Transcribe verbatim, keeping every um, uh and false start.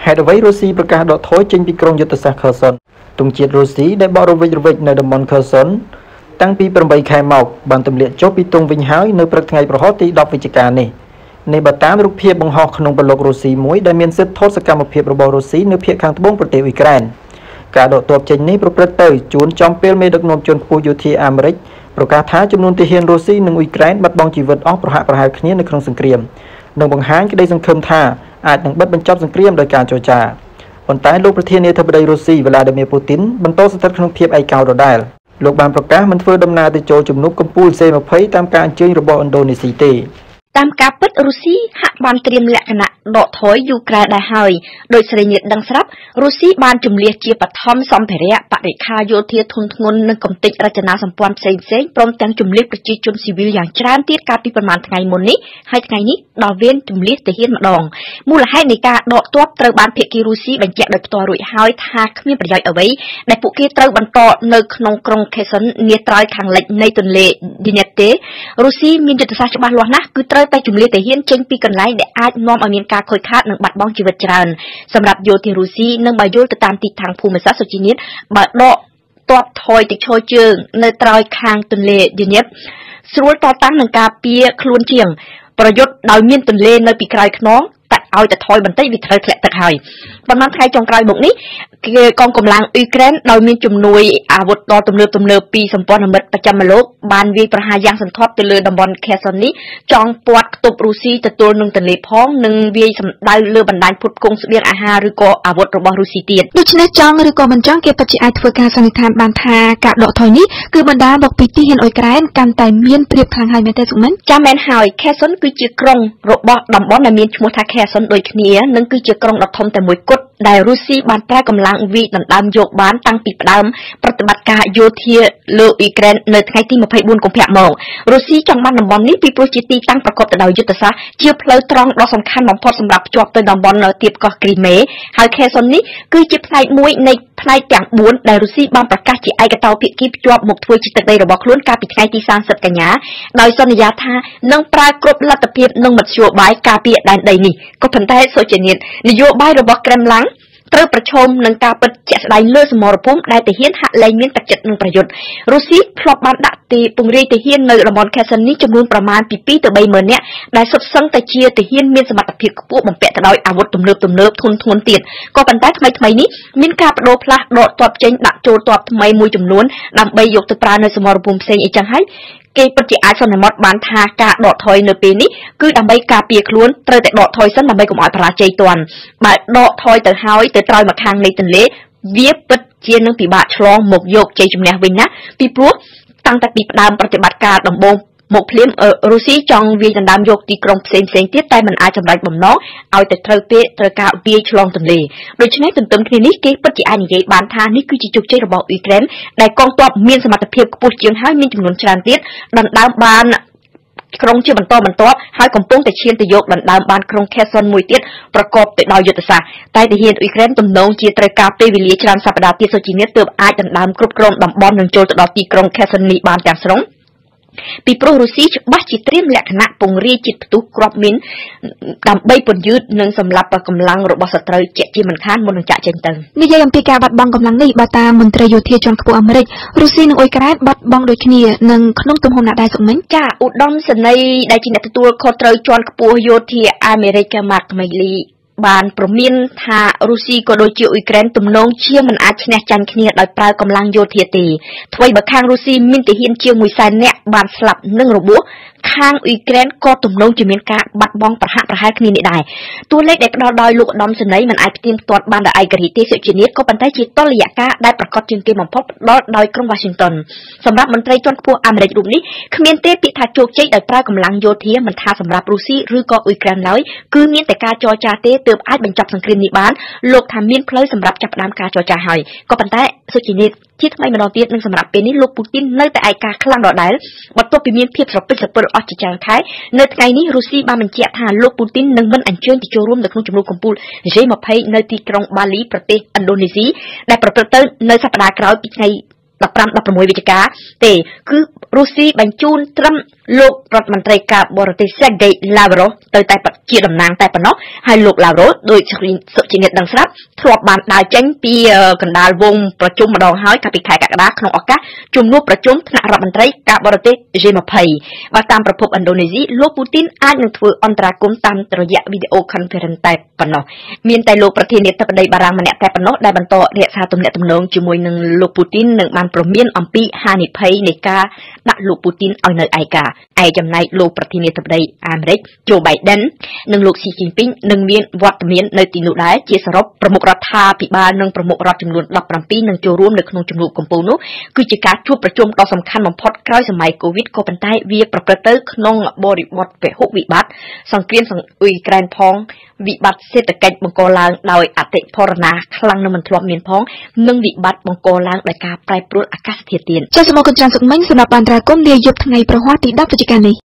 ហេតុអ្វីរុស្ស៊ីប្រកាសដកថយចេញពីក្រុងយុទ្ធសាស្ត្រខឺសុនទង់ជាតិរុស្ស៊ីដែលបករវិចរវិចនៅតំបន់ខឺសុនតាំងពីប្រាំបីខែមកបានទម្លាក់ចុះពីទង់វិញហើយនៅព្រឹកថ្ងៃប្រហោះទីដប់វិច្ឆិកានេះនេះបើតាមរូបភាពបង្ហោះក្នុងប្លុករុស្ស៊ីមួយដែលមានសិទ្ធិថតសកម្មភាពរបស់រុស្ស៊ីនៅភាគខាងត្បូងប្រទេសអ៊ុយក្រែនការដកទ័ពចេញនេះប្រព្រឹត្តទៅជួនចំពេលមេដឹកនាំជនខ្ពស់យោធាអាមេរិកប្រកាសថាចំនួនទាហានរុស្ស៊ីនិងអ៊ុយក្រែនបាត់បង់ជីវិតអស់ប្រហាក់ប្រហែលគ្នានៅក្នុងសង្គ្រាមនិងបង្ហាញក្តីសង្ឃឹមថាអាចនឹងបិទបញ្ចប់សង្គ្រាមដោយការចរចាប៉ុន្តែលោកប្រធានាធិបតីរុស្ស៊ីវ្លាឌីមៀពូទីនបន្តស្ថិតក្នុងភាពឯកោដដែលលោកបានប្រកាសមិនធ្វើដំណើរទៅចូលជំនួបកំពូល សេ ยี่สิบ តាមការអញ្ជើញរបស់ឥណ្ឌូនេស៊ីទេតាមការពិតរុស្ស៊ីហាក់បានត្រៀមលក្ខណៈដកថយយូក្រែនដែរហើយដោយស្រីញាតដឹងស្រាប់រុស្ស៊ីបានជំលះជាបឋមសម្ភារៈបរិក្ខារយោធាធុនធ្ងន់និងកំទេចរចនាសម្ព័ន្ធផ្សេងៗព្រមទាំងជំលះប្រជាជនស៊ីវិលយ៉ាងច្រើនទៀតកាលពីប្រមាណថ្ងៃមុននេះហើយថ្ងៃនេះដល់វេនជំលះទាហានម្ដងមូលហេតុនៃការដកទ័ពត្រូវបានភាគីរុស្ស៊ីបញ្ជាក់ដោយផ្ទាល់រួចហើយថាគ្មានប្រយោជន៍អ្វីដែលពួកគេត្រូវបន្តនៅក្នុងក្រុងខេសុននាត្រើយខាងលិចនៃទន្លេឌីណេតទេរុស្ស៊ីមានយុទ្ធសាស្ត្រច្បាស់លាស់ណាស់គឺត្រូវតែជំលះទាហានចេញពីកន្លែងដែលអាចនាំឲ្យមានការខូចខាតនិងបាត់បង់ជីវិតច្រើនសម្រាប់យោធារុស្ស៊ីនិងបើយល់ទៅតាមទីតាំងភូមិសាស្ត្រសុជីនិតបើដកទ័ពថយទឹកឈរជើងនៅត្រើយខាងទន្លេឌីណេតស្រួលតតាំងនឹងការពារខ្លួនជាងប្រយុទ្ធដោយមានទន្លេនៅពីក្រោយខ្នងតែឲ្យតែថយបន្តិចវាត្រូវធ្លាក់ទឹកហើយប៉ុន្មានថ្ងៃចុងក្រោយមកនេះគេកងកម្លាំងអ៊ុយក្រែនដោយមានជំនួយអាវុធដ៏ទំនើបទំនើបពីសម្ព័ន្ធមិត្តប្រចាំលោកបានវាយប្រហារយ៉ាងសន្ធប់ទៅលើតំបន់ខេសុននេះចង់ពាត់ខ្ទប់រុស្ស៊ីទទួលនឹងទន្លេផងនិងវាយសម្ដៅលើបណ្ដាញផ្គត់ផ្គង់ស្បៀងអាហារឬក៏អាវុធរបស់រុស្ស៊ីទៀតដូច្នេះចង់ឬក៏មិនចង់គេពិតជាអាចធ្វើការសន្និដ្ឋានបានថាការដកថយនេះគឺបណ្ដាលមកពីទីហ៊ានអ៊ុយក្រែនកាន់តែមានព្រៀបខ្លាំងហើយមែនទេសុមិនចាំមែនហើយខេសុនគឺជាក្រុងរបស់តំបន់ដែលមានឈ្មោះថាខេសុនដូចគ្នានិងគឺជាក្រុងដ៏ធំតែមួយគត់ដែលរុស្ស៊ីបានប្រើកម្លាំងវាយដណ្ដើមយកបានតាំងពីផ្ដើមប្រតិបត្តិការយោធាលើអ៊ុយក្រែននៅថ្ងៃទីยี่สิบสี่កុម្ភៈមករុស្ស៊ីចង់បានតំបន់នេះពីព្រោះជាទីតាំងប្រកបទៅដោយយុទ្ធសាស្ត្រជាផ្លូវត្រង់ដ៏សំខាន់បំផុតសម្រាប់ភ្ជាប់ទៅតំបន់ទៀបកោះគ្រីមេហើយខេសុននេះគឺជាផ្នែកមួយនៃផ្នែកទាំងបួនដែលរុស្ស៊ីបានប្រកាសជាឯកតោភាគីភ្ជាប់មកធ្វើជាទឹកដីរបស់ខ្លួនកាលពីថ្ងៃទីសាមសិបកញ្ញាដោយសន្យាថានឹងប្រើគ្រប់លទ្ធភាពនិងមធ្យោបាយការពារដែនដីនេះក៏ប៉ុន្តែសូចនាតនយោបាយរបស់ក្រែមឡាំងត្រូវប្រឈមនឹងការពិតជាក់ស្ដែងលើសមរភូមិដែលទាហានហាក់លែងមានទឹកចិត្តនឹងប្រយុទ្ធរុស្ស៊ីធ្លាប់បានដាក់ទីពង្រាយទាហាននៅតំបន់ខេសុននេះចំនួនប្រមាណពីពីរទៅបីម៉ឺននាក់ដែលសុទ្ធសឹងតែជាទាហានមានសមត្ថភាពខ្ពស់បំពាក់ទៅដោយអាវុធទំនើបទំនើបធុនធ្ងន់ទៀតក៏ប៉ុន្តែថ្មីថ្មីនេះមានការបដូរផ្លាស់ដកទ័ពចេញដាក់ចូលទ័ពថ្មីមួយចំនួនដើម្បីយកទៅប្រើនៅសមរភូមិផ្សេងអីចឹងហើយគេពិតជាអាចសន្មតបានថាការដកថយនៅពេលនេះគឺដើម្បីការពារខ្លួនត្រូវតែដកថយសិនដើម្បីកុំឲ្យបរាជ័យទាន់បើដកថយទៅហើយទៅត្រើយមកខាងនៃទន្លេវាពិតជានឹងពិបាកឆ្លងមកយកជ័យជំនះវិញណាពីព្រោះតាំងតែពីផ្ដើមប្រតិបត្តិការដំបូងមកភ្លាមរុស្ស៊ីចង់វាយដណ្ដើមយកទីក្រុងផ្សេងផ្សេងទៀតតែមិនអាចសម្រេចបំណងឲ្យតែត្រូវពេលត្រូវការវាយឆ្លងទន្លេដូច្នេះទន្ទឹមគ្នានេះគេពិតជាអាចនិយាយបានថានេះគឺជាជោគជ័យរបស់អ៊ុយក្រែនដែលកងទ័ពមានសមត្ថភាពខ្ពស់ជាងហើយមានចំនួនច្រើនទៀតដណ្ដើមបានក្រុងជាបន្តបន្ទាប់ហើយកំពុងតែឈានទៅយកដណ្ដើមបានក្រុងខេសុនមួយទៀតប្រកបទៅដោយយុទ្ធសាស្ត្រតែទាហានអ៊ុយក្រែនទំនងជាត្រូវការពេលវេលាច្រើនសប្តាហ៍ទៀតសូចនាតទើបអាចដណ្ដើមគ្រប់គ្រងតំបន់និងចូលទៅដល់ទីក្រុងខេសុននេះបានទាំងស្រុងពីព្រោះរុស្ស៊ីច្បាស់ជាត្រៀមលក្ខណៈពង្រាយជាតិផ្ទុះគ្រាប់មីនដើម្បីពន្យឺតនិងសម្លាប់កម្លាំងរបស់សត្រូវជាជាមិនខានមុននឹងចាក់ចេញទៅនិយាយអំពីការបាត់បង់កម្លាំងនេះបើតាមមន្ត្រីយោធាជាន់ខ្ពស់អាមេរិករុស្ស៊ីនិងអ៊ុយក្រែនបាត់បង់ដូចគ្នានឹងក្នុងទំហំណាដែរសុខមិញចាឧត្តមសេនីយ៍ដែលជាអ្នកទទួលខុសត្រូវជាន់ខ្ពស់យោធាអាមេរិកម៉ាក់មេលីបានប្រមានថារុស្ស៊ីក៏ដូចជាអ៊ុយក្រែនទំនងជាមិនអាចឈ្នះចាញ់គ្នាដោយប្រើកម្លាំងយោធាទេថ្មីបើខាងរុស្ស៊ីមានទាហានជាងមួយសែននាក់បានស្លាប់និងរបួសខាងអ៊ុយក្រែនក៏ទំនងជាមានការបាត់បង់ប្រហាក់ប្រហែលគ្នានេះដែរតួលេខដែលផ្ដល់ដោយលោកឧត្តមសេនីយ៍មិនអាចផ្ទៀងផ្ទាត់បានដោយឯករាជ្យទេសុជានិតក៏ប៉ុន្តែជាតុល្យការដែលប្រកាសជាងគេបំផុតផ្ដល់ដោយក្រុង Washington សម្រាប់មន្ត្រីជាន់ខ្ពស់អាមេរិករូបនេះគ្មានទេពាក្យថាជោគជ័យដោយប្រើកម្លាំងយោធាមិនថាសម្រាប់រុស្ស៊ីឬក៏អ៊ុយក្រែនឡើយគឺមានតែការចរចាទេទើបអាចបញ្ចប់សង្គ្រាមនេះបានលោកថាមានផ្លូវសម្រាប់ចាប់ផ្ដើមការចរចាហើយក៏ប៉ុន្តែសុជានិតជាថ្មីម្ដងទៀតនឹងសម្រាប់ពេលនេះលោកពូទីននៅតែឯកាខ្លាំងដដែលបន្ទាប់ពីមានភាពស្រពិចស្រពិលអស់ជាច្រើនខែនៅថ្ងៃនេះរុស្ស៊ីបានបញ្ជាក់ថាលោកពូទីននឹងមិនអញ្ជើញទៅចូលរួមនៅក្នុងជំនួបកំពូល G ยี่สิบ នៅទីក្រុងបាលីប្រទេសឥណ្ឌូនេស៊ីដែលប្រព្រឹត្តទៅនៅសប្តាហ៍ក្រោយពីថ្ងៃដប់ប្រាំ ដប់ប្រាំមួយ វិច្ឆិកាទេគឺរុស្ស៊ីបញ្ជូនត្រឹមលោករដ្ឋមន្ត្រីការបរទេស Sergei Lavrov ទៅតែជាតំណាងតែប៉ុណ្ណោះហើយលោក Lavrov ដោយសុជានិតដឹងស្រាប់ធ្លាប់បានដើរចេញពីកណ្ដាលវងប្រជុំម្ដងហើយកាលពីខែកក្កដាក្នុងឱកាសជំនួបប្រជុំថ្នាក់រដ្ឋមន្ត្រីការបរទេស G ยี่สิบ បើតាមប្រភពឥណ្ឌូនេស៊ីលោកពូទីនអាចនឹងធ្វើអន្តរាគមន៍តាមរយៈវីដេអូ conference តែប៉ុណ្ណោះមានតែលោកប្រធានាធិបតីបារាំងម្នាក់តែប៉ុណ្ណោះដែលបន្តរក្សាទំនាក់ទំនងជាមួយនឹងលោកពូទីននិងបានព្រមានអំពីហានិភ័យនៃការដាក់លោកពូទីនឲ្យនៅឯកាឯចំណែកលោកប្រធានាធិបតីអាមេរិក Joe Biden និងលោក Xi Jinping នឹងមានវត្តមាននៅទីនោះដែរជាសរុបប្រមុខរដ្ឋាភិបាលនិងប្រមុខរដ្ឋចំនួនដប់ប្រាំពីរនឹងចូលរួមនៅក្នុងជំនួបកំពូលនោះគឺជាការជួបប្រជុំដ៏សំខាន់បំផុតក្រោយសម័យ COVID ក៏ប៉ុន្តែវាប្រព្រឹត្តទៅក្នុងបរិបទពហុវិបត្តិសង្គ្រាមអ៊ុយក្រែនផងវិបត្តិសេដ្ឋកិច្ចបង្កឡើងដោយអតិផរណាខ្លាំងនិងមិនធ្លាប់មានផងនិងវិបត្តិបង្កឡើងដោយការប្រែប្រួលអាកាសធាតុទៀតចាសសូមអរគុណច្រើនសុកមិញសម្រាប់អន្តរាគមន៍លាយយប់ថ្ងៃប្រហ័សទីដប់វិច្ឆិកានេះ